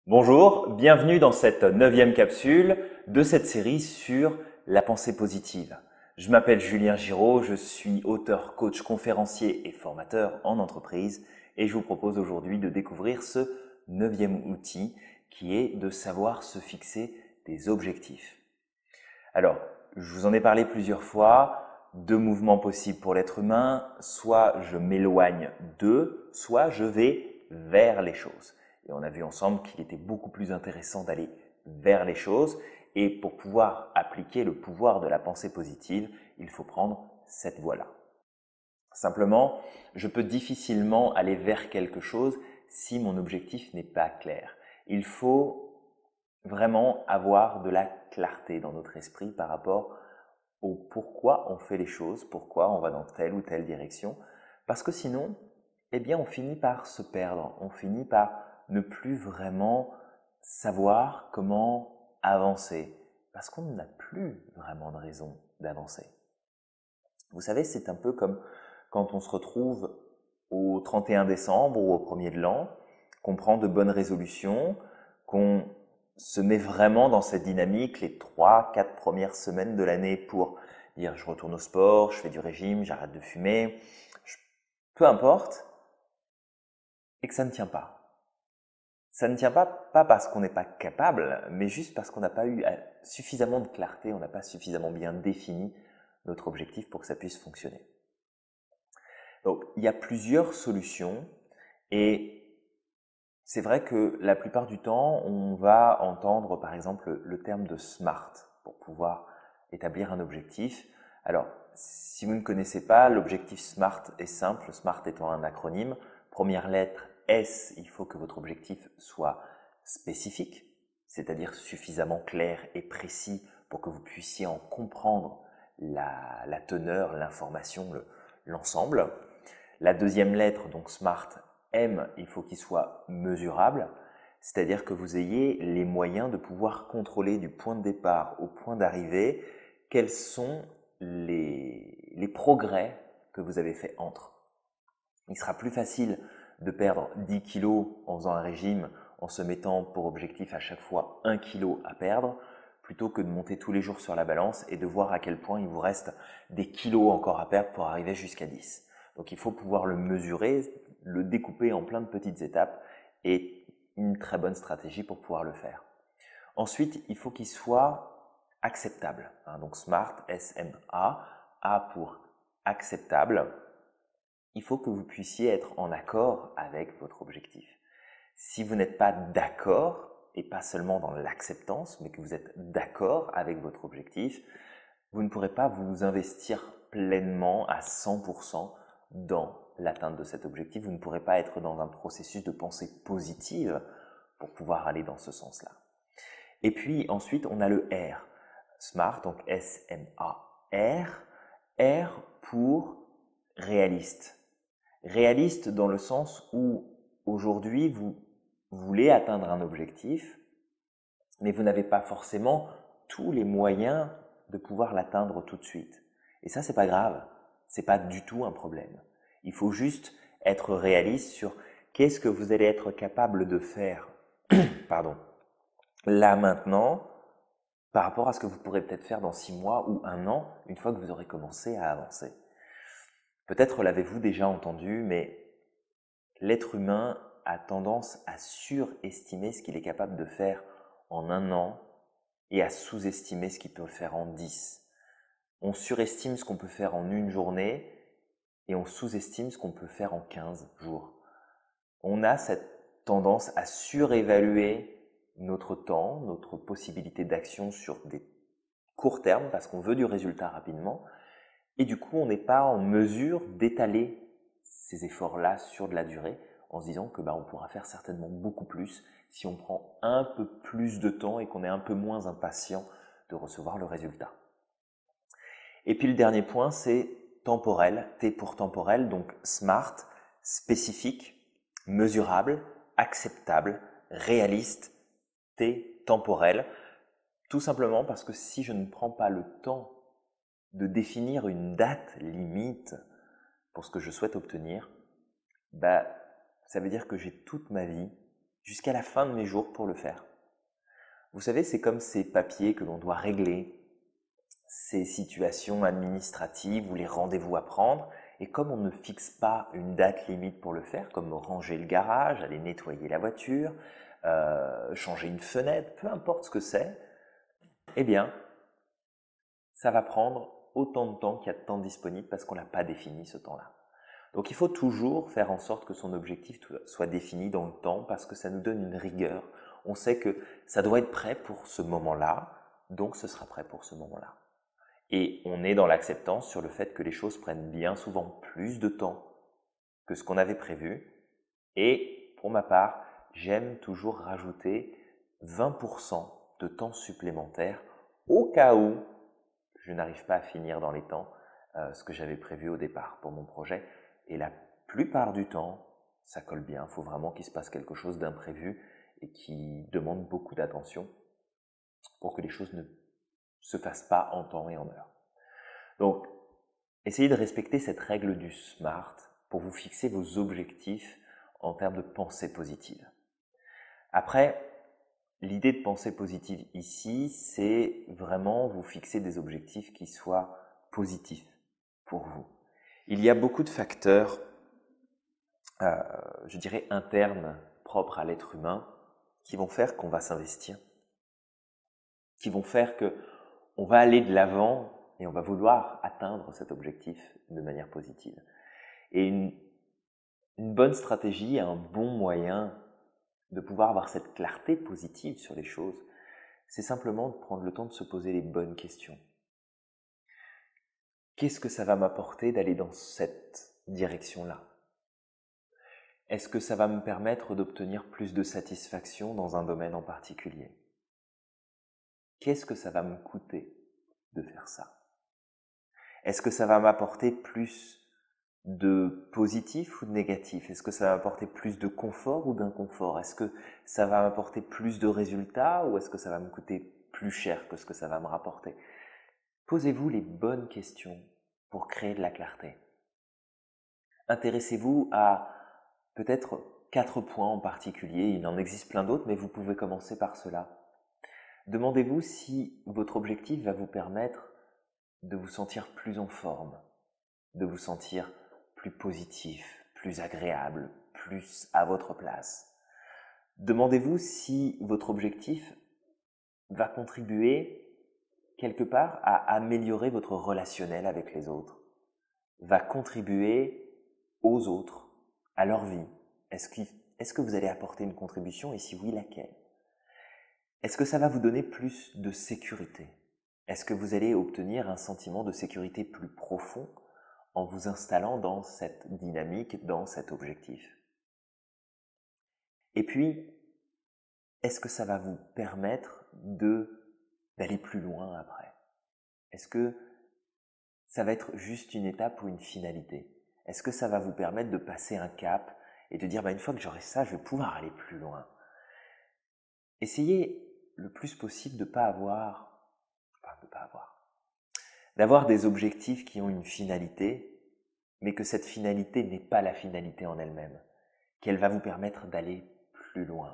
Bonjour, bienvenue dans cette 9e capsule de cette série sur la pensée positive. Je m'appelle Julien Giraud, je suis auteur, coach, conférencier et formateur en entreprise et je vous propose aujourd'hui de découvrir ce 9e outil qui est de savoir se fixer des objectifs. Alors, je vous en ai parlé plusieurs fois, deux mouvements possibles pour l'être humain, soit je m'éloigne d'eux, soit je vais vers les choses. Et on a vu ensemble qu'il était beaucoup plus intéressant d'aller vers les choses. Et pour pouvoir appliquer le pouvoir de la pensée positive, il faut prendre cette voie-là. Simplement, je peux difficilement aller vers quelque chose si mon objectif n'est pas clair. Il faut vraiment avoir de la clarté dans notre esprit par rapport au pourquoi on fait les choses, pourquoi on va dans telle ou telle direction. Parce que sinon, eh bien, on finit par se perdre, on finit par ne plus vraiment savoir comment avancer, parce qu'on n'a plus vraiment de raison d'avancer. Vous savez, c'est un peu comme quand on se retrouve au 31 décembre ou au 1er de l'an, qu'on prend de bonnes résolutions, qu'on se met vraiment dans cette dynamique les 3-4 premières semaines de l'année pour dire je retourne au sport, je fais du régime, j'arrête de fumer, peu importe, et que ça ne tient pas. Ça ne tient pas parce qu'on n'est pas capable, mais juste parce qu'on n'a pas eu suffisamment de clarté, on n'a pas suffisamment bien défini notre objectif pour que ça puisse fonctionner. Donc, il y a plusieurs solutions et c'est vrai que la plupart du temps, on va entendre par exemple le terme de SMART pour pouvoir établir un objectif. Alors, si vous ne connaissez pas, l'objectif SMART est simple, SMART étant un acronyme. Première lettre S, il faut que votre objectif soit spécifique, c'est-à-dire suffisamment clair et précis pour que vous puissiez en comprendre la teneur, l'information, l'ensemble. La deuxième lettre, donc SMART, M, il faut qu'il soit mesurable, c'est-à-dire que vous ayez les moyens de pouvoir contrôler du point de départ au point d'arrivée quels sont les progrès que vous avez fait entre. Il sera plus facile de perdre 10 kilos en faisant un régime en se mettant pour objectif à chaque fois 1 kilo à perdre plutôt que de monter tous les jours sur la balance et de voir à quel point il vous reste des kilos encore à perdre pour arriver jusqu'à 10. Donc il faut pouvoir le mesurer, le découper en plein de petites étapes et une très bonne stratégie pour pouvoir le faire. Ensuite, il faut qu'il soit acceptable. Donc SMART, S-M-A, A pour acceptable. Il faut que vous puissiez être en accord avec votre objectif. Si vous n'êtes pas d'accord, et pas seulement dans l'acceptance, mais que vous êtes d'accord avec votre objectif, vous ne pourrez pas vous investir pleinement à 100% dans l'atteinte de cet objectif. Vous ne pourrez pas être dans un processus de pensée positive pour pouvoir aller dans ce sens-là. Et puis ensuite, on a le R. SMART, donc S-M-A-R. R pour réaliste. Réaliste dans le sens où aujourd'hui, vous voulez atteindre un objectif, mais vous n'avez pas forcément tous les moyens de pouvoir l'atteindre tout de suite. Et ça, c'est pas grave. C'est pas du tout un problème. Il faut juste être réaliste sur qu'est-ce que vous allez être capable de faire, pardon, là maintenant, par rapport à ce que vous pourrez peut-être faire dans 6 mois ou 1 an, une fois que vous aurez commencé à avancer. Peut-être l'avez-vous déjà entendu, mais l'être humain a tendance à surestimer ce qu'il est capable de faire en 1 an et à sous-estimer ce qu'il peut faire en 10. On surestime ce qu'on peut faire en 1 journée et on sous-estime ce qu'on peut faire en 15 jours. On a cette tendance à surévaluer notre temps, notre possibilité d'action sur des courts termes parce qu'on veut du résultat rapidement et du coup on n'est pas en mesure d'étaler ces efforts-là sur de la durée en se disant que on pourra faire certainement beaucoup plus si on prend un peu plus de temps et qu'on est un peu moins impatient de recevoir le résultat. Et puis le dernier point, c'est temporel, T pour temporel, donc SMART, spécifique, mesurable, acceptable, réaliste, T temporel, tout simplement parce que si je ne prends pas le temps de définir une date limite pour ce que je souhaite obtenir, ça veut dire que j'ai toute ma vie jusqu'à la fin de mes jours pour le faire. Vous savez, c'est comme ces papiers que l'on doit régler, ces situations administratives ou les rendez-vous à prendre, et comme on ne fixe pas une date limite pour le faire, comme ranger le garage, aller nettoyer la voiture, changer une fenêtre, peu importe ce que c'est, eh bien, ça va prendre autant de temps qu'il y a de temps disponible parce qu'on n'a pas défini ce temps-là. Donc il faut toujours faire en sorte que son objectif soit défini dans le temps parce que ça nous donne une rigueur. On sait que ça doit être prêt pour ce moment-là, donc ce sera prêt pour ce moment-là. Et on est dans l'acceptance sur le fait que les choses prennent bien souvent plus de temps que ce qu'on avait prévu. Et pour ma part, j'aime toujours rajouter 20% de temps supplémentaire au cas où je n'arrive pas à finir dans les temps ce que j'avais prévu au départ pour mon projet. Et la plupart du temps, ça colle bien. Il faut vraiment qu'il se passe quelque chose d'imprévu et qui demande beaucoup d'attention pour que les choses ne se fassent pas en temps et en heure. Donc, essayez de respecter cette règle du SMART pour vous fixer vos objectifs en termes de pensée positive. Après, l'idée de pensée positive ici, c'est vraiment vous fixer des objectifs qui soient positifs pour vous. Il y a beaucoup de facteurs, je dirais, internes, propres à l'être humain, qui vont faire qu'on va s'investir, qui vont faire qu'on va aller de l'avant et on va vouloir atteindre cet objectif de manière positive. Et une bonne stratégie, un bon moyen de pouvoir avoir cette clarté positive sur les choses, c'est simplement de prendre le temps de se poser les bonnes questions. Qu'est-ce que ça va m'apporter d'aller dans cette direction-là? Est-ce que ça va me permettre d'obtenir plus de satisfaction dans un domaine en particulier? Qu'est-ce que ça va me coûter de faire ça? Est-ce que ça va m'apporter plus de positif ou de négatif? Est-ce que ça va m'apporter plus de confort ou d'inconfort? Est-ce que ça va m'apporter plus de résultats ou est-ce que ça va me coûter plus cher que ce que ça va me rapporter? Posez-vous les bonnes questions pour créer de la clarté. Intéressez-vous à peut-être 4 points en particulier, il en existe plein d'autres, mais vous pouvez commencer par cela. Demandez-vous si votre objectif va vous permettre de vous sentir plus en forme, de vous sentir plus positif, plus agréable, plus à votre place. Demandez-vous si votre objectif va contribuer quelque part à améliorer votre relationnel avec les autres, va contribuer aux autres, à leur vie. Est-ce que vous allez apporter une contribution et si oui, laquelle? Est-ce que ça va vous donner plus de sécurité? Est-ce que vous allez obtenir un sentiment de sécurité plus profond en vous installant dans cette dynamique, dans cet objectif? Et puis, est-ce que ça va vous permettre d'aller plus loin après? Est-ce que ça va être juste une étape ou une finalité? Est-ce que ça va vous permettre de passer un cap et de dire une fois que j'aurai ça, je vais pouvoir aller plus loin? Essayez le plus possible d'avoir des objectifs qui ont une finalité, mais que cette finalité n'est pas la finalité en elle-même, qu'elle va vous permettre d'aller plus loin.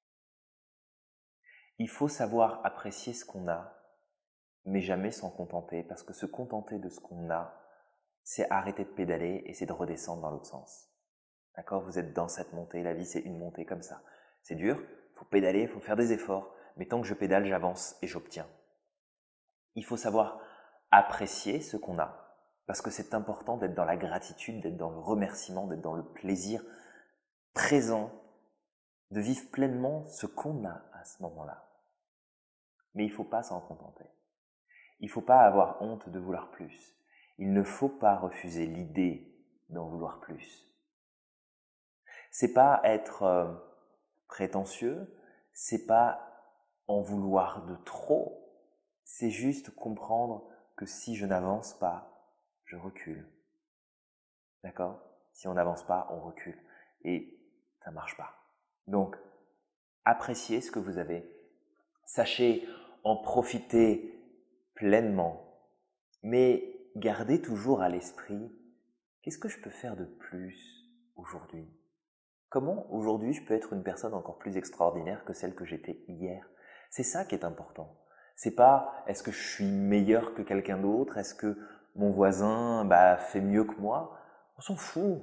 Il faut savoir apprécier ce qu'on a, mais jamais s'en contenter, parce que se contenter de ce qu'on a, c'est arrêter de pédaler et c'est de redescendre dans l'autre sens. D'accord? Vous êtes dans cette montée, la vie c'est une montée comme ça. C'est dur, il faut pédaler, il faut faire des efforts, mais tant que je pédale, j'avance et j'obtiens. Il faut savoir apprécier ce qu'on a, parce que c'est important d'être dans la gratitude, d'être dans le remerciement, d'être dans le plaisir présent, de vivre pleinement ce qu'on a à ce moment-là. Mais il ne faut pas s'en contenter. Il ne faut pas avoir honte de vouloir plus. Il ne faut pas refuser l'idée d'en vouloir plus. C'est pas être prétentieux, c'est pas en vouloir de trop, c'est juste comprendre que si je n'avance pas, je recule. D'accord? Si on n'avance pas, on recule. Et ça ne marche pas. Donc, appréciez ce que vous avez. Sachez en profiter pleinement. Mais gardez toujours à l'esprit, qu'est-ce que je peux faire de plus aujourd'hui? Comment aujourd'hui je peux être une personne encore plus extraordinaire que celle que j'étais hier? C'est ça qui est important. C'est pas est-ce que je suis meilleur que quelqu'un d'autre? Est-ce que mon voisin fait mieux que moi? On s'en fout.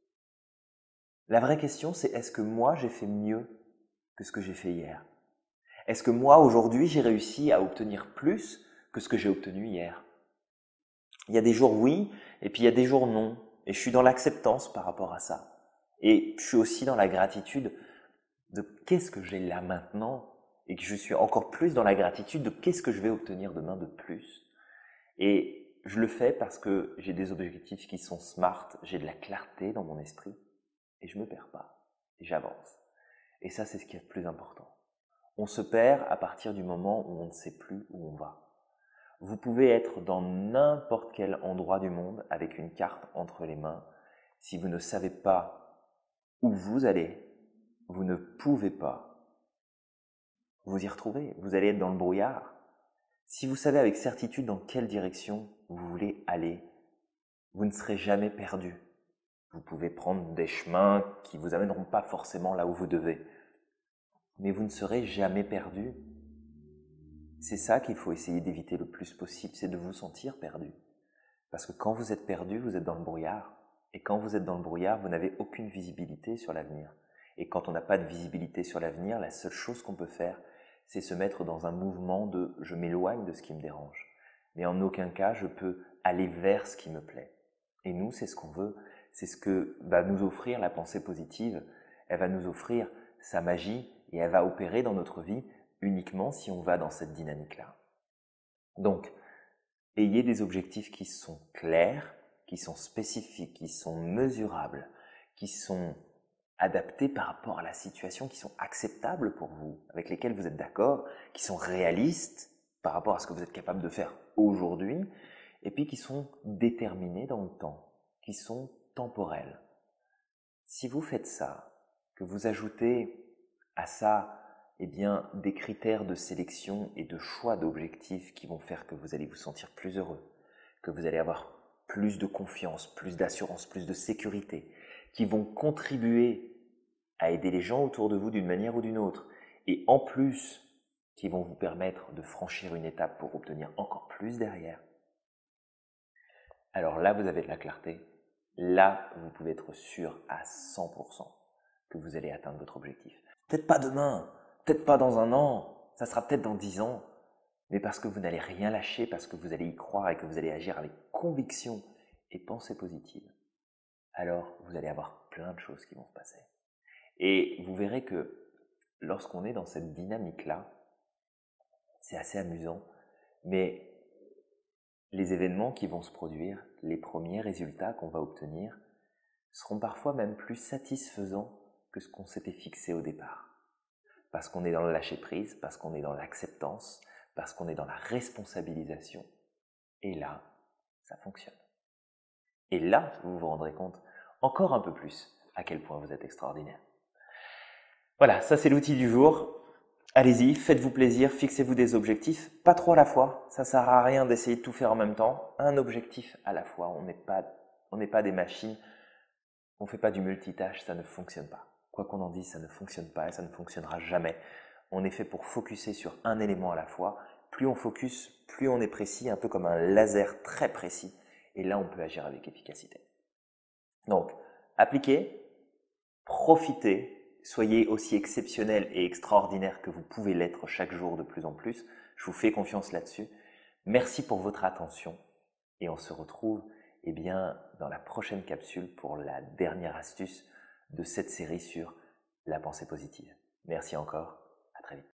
La vraie question, c'est est-ce que moi j'ai fait mieux que ce que j'ai fait hier? Est-ce que moi aujourd'hui j'ai réussi à obtenir plus que ce que j'ai obtenu hier? Il y a des jours oui, et puis il y a des jours non. Et je suis dans l'acceptance par rapport à ça. Et je suis aussi dans la gratitude de qu'est-ce que j'ai là maintenant et que je suis encore plus dans la gratitude de qu'est-ce que je vais obtenir demain de plus. Et je le fais parce que j'ai des objectifs qui sont smart, j'ai de la clarté dans mon esprit et je me perds pas et j'avance. Et ça, c'est ce qui est le plus important. On se perd à partir du moment où on ne sait plus où on va. Vous pouvez être dans n'importe quel endroit du monde avec une carte entre les mains. Si vous ne savez pas où vous allez, vous ne pouvez pas vous y retrouver. Vous allez être dans le brouillard. Si vous savez avec certitude dans quelle direction vous voulez aller, vous ne serez jamais perdu. Vous pouvez prendre des chemins qui ne vous amèneront pas forcément là où vous devez. Mais vous ne serez jamais perdu. C'est ça qu'il faut essayer d'éviter le plus possible, c'est de vous sentir perdu. Parce que quand vous êtes perdu, vous êtes dans le brouillard. Et quand vous êtes dans le brouillard, vous n'avez aucune visibilité sur l'avenir. Et quand on n'a pas de visibilité sur l'avenir, la seule chose qu'on peut faire, c'est se mettre dans un mouvement de « je m'éloigne de ce qui me dérange ». Mais en aucun cas, je peux aller vers ce qui me plaît. Et nous, c'est ce qu'on veut. C'est ce que va nous offrir la pensée positive. Elle va nous offrir sa magie et elle va opérer dans notre vie uniquement si on va dans cette dynamique-là. Donc, ayez des objectifs qui sont clairs, qui sont spécifiques, qui sont mesurables, qui sont adaptés par rapport à la situation, qui sont acceptables pour vous, avec lesquels vous êtes d'accord, qui sont réalistes par rapport à ce que vous êtes capable de faire aujourd'hui, et puis qui sont déterminés dans le temps, qui sont temporels. Si vous faites ça, que vous ajoutez à ça des critères de sélection et de choix d'objectifs qui vont faire que vous allez vous sentir plus heureux, que vous allez avoir plus de confiance, plus d'assurance, plus de sécurité, qui vont contribuer à aider les gens autour de vous d'une manière ou d'une autre, et en plus, qui vont vous permettre de franchir une étape pour obtenir encore plus derrière. Alors là, vous avez de la clarté. Là, vous pouvez être sûr à 100% que vous allez atteindre votre objectif. Peut-être pas demain, peut-être pas dans un an, ça sera peut-être dans 10 ans, mais parce que vous n'allez rien lâcher, parce que vous allez y croire et que vous allez agir avec conviction et pensée positive, alors vous allez avoir plein de choses qui vont se passer. Et vous verrez que lorsqu'on est dans cette dynamique-là, c'est assez amusant, mais les événements qui vont se produire, les premiers résultats qu'on va obtenir, seront parfois même plus satisfaisants que ce qu'on s'était fixé au départ. Parce qu'on est dans le lâcher-prise, parce qu'on est dans l'acceptance, parce qu'on est dans la responsabilisation. Et là, ça fonctionne. Et là, vous vous rendrez compte encore un peu plus à quel point vous êtes extraordinaire. Voilà, ça c'est l'outil du jour. Allez-y, faites-vous plaisir, fixez-vous des objectifs, pas trop à la fois, ça sert à rien d'essayer de tout faire en même temps, un objectif à la fois, on n'est pas des machines, on ne fait pas du multitâche, ça ne fonctionne pas. Quoi qu'on en dise, ça ne fonctionne pas et ça ne fonctionnera jamais. On est fait pour focuser sur un élément à la fois, plus on focus, plus on est précis, un peu comme un laser très précis, et là on peut agir avec efficacité. Donc, appliquez, profitez, soyez aussi exceptionnel et extraordinaire que vous pouvez l'être chaque jour de plus en plus. Je vous fais confiance là-dessus. Merci pour votre attention et on se retrouve dans la prochaine capsule pour la dernière astuce de cette série sur la pensée positive. Merci encore, à très vite.